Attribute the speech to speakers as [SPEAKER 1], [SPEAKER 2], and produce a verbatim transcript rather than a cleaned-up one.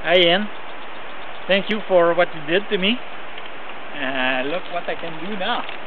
[SPEAKER 1] Hi Ian, thank you for what you did to me. Uh, look what I can do now.